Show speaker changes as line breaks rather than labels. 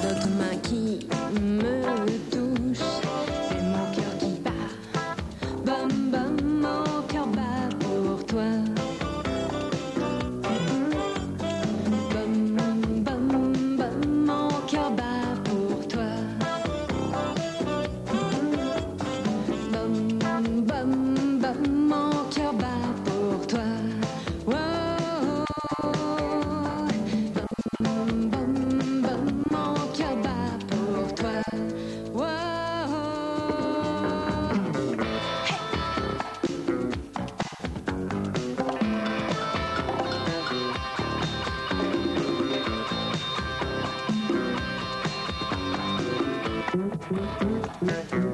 D'autres mains qui me touchent et mon cœur qui bat. Bam bam, mon cœur bat pour toi. Bam bam bam, mon cœur bat pour toi. Bam bam bam, mon cœur bat pour toi. Wow. Bam bam bam, mon cœur bat pour toi. Wow. Hey.